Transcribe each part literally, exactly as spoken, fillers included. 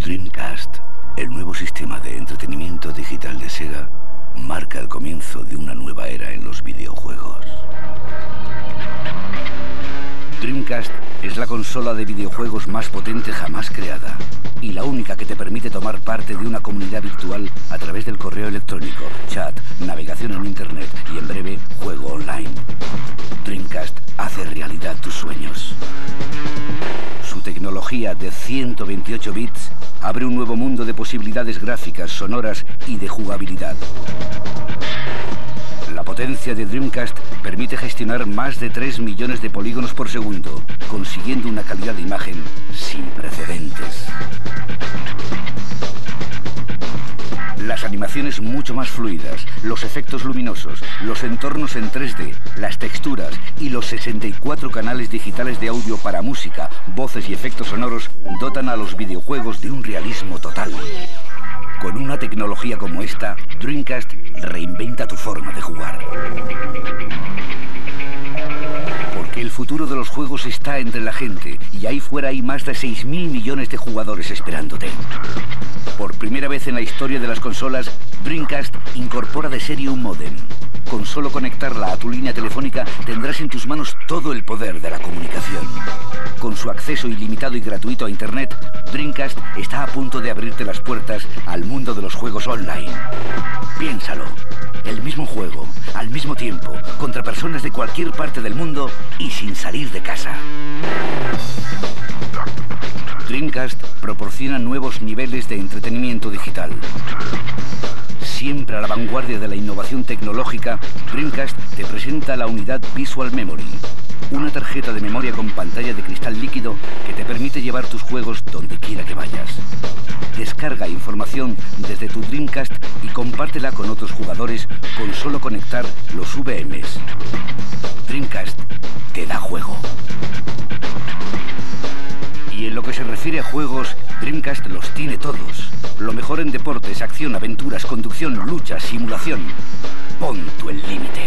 Dreamcast, el nuevo sistema de entretenimiento digital de Sega, marca el comienzo de una nueva era en los videojuegos. Dreamcast es la consola de videojuegos más potente jamás creada y la única que te permite tomar parte de una comunidad virtual a través del correo electrónico, chat, navegación en internet y en breve, juego online. Dreamcast hace realidad tus sueños. Su tecnología de ciento veintiocho bits abre un nuevo mundo de posibilidades gráficas, sonoras y de jugabilidad. La potencia de Dreamcast permite gestionar más de tres millones de polígonos por segundo, consiguiendo una calidad de imagen sin precedentes. Las animaciones mucho más fluidas, los efectos luminosos, los entornos en tres D, las texturas y los sesenta y cuatro canales digitales de audio para música, voces y efectos sonoros dotan a los videojuegos de un realismo total. Con una tecnología como esta, Dreamcast reinventa tu forma de jugar. Porque el futuro de los juegos está entre la gente y ahí fuera hay más de seis mil millones de jugadores esperándote. Por primera vez en la historia de las consolas, Dreamcast incorpora de serie un módem. Con solo conectarla a tu línea telefónica tendrás en tus manos todo el poder de la comunicación. Con su acceso ilimitado y gratuito a Internet, Dreamcast está a punto de abrirte las puertas al mundo de los juegos online. Piénsalo, el mismo juego, al mismo tiempo, contra personas de cualquier parte del mundo y sin salir de casa. Dreamcast proporciona nuevos niveles de entretenimiento digital. Siempre a la vanguardia de la innovación tecnológica, Dreamcast te presenta la unidad Visual Memory, una tarjeta de memoria con pantalla de cristal líquido que te permite llevar tus juegos donde quiera que vayas. Descarga información desde tu Dreamcast y compártela con otros jugadores con solo conectar los V Ms. Dreamcast te da juego. Y en lo que se refiere a juegos, Dreamcast los tiene todos. Lo mejor en deportes, acción, aventuras, conducción, lucha, simulación. Pon tú el límite.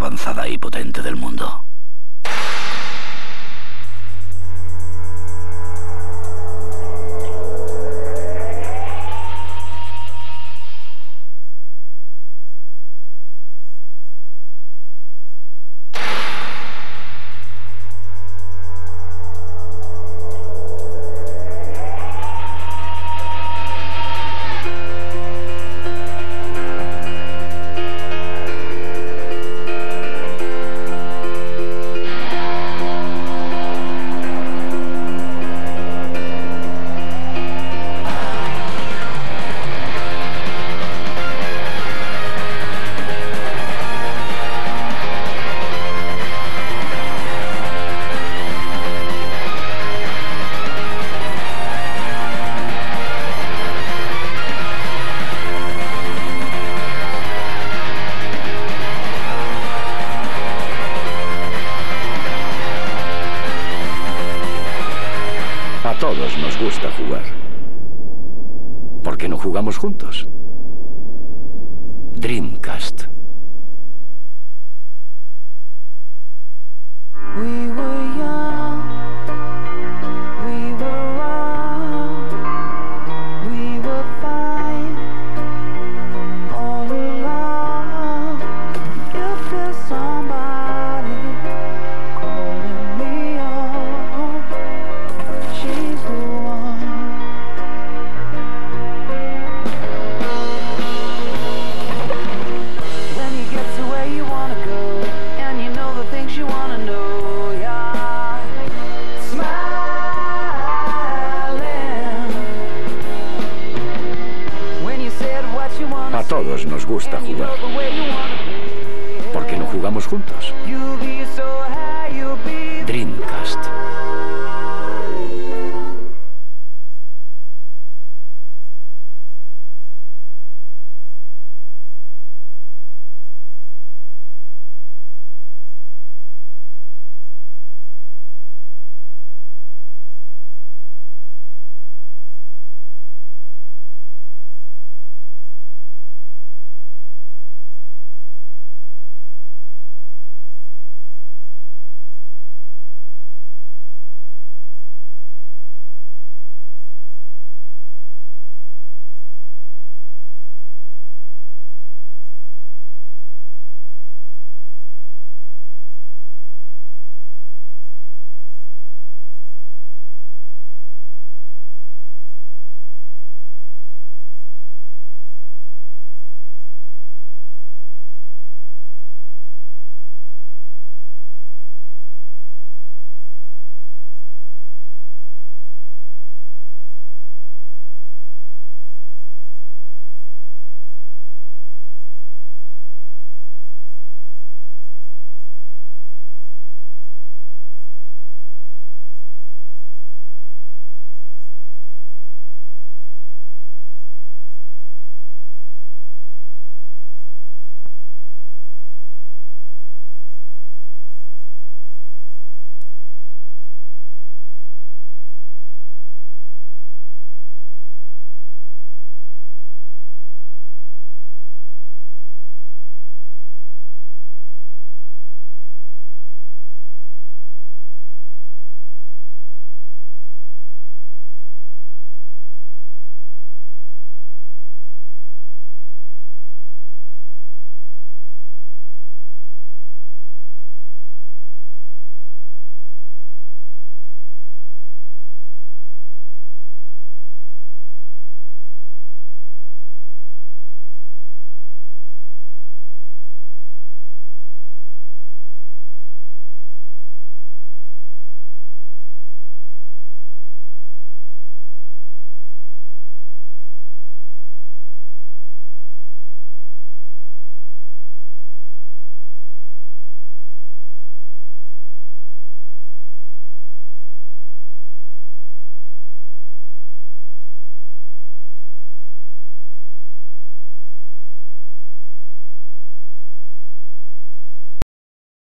avanzada y potente del mundo. A todos nos gusta jugar. ¿Por qué no jugamos juntos? Dreamcast. We were young, we were wrong, we were fine all along. You feel somebody calling me on. She's the one. When you get to where you wanna go, and you know the things you wanna know, yeah. Smiling. When you said what you wanna A todos nos gusta say, and you jugar. know the way you wanna be. ¿Por qué no jugamos juntos?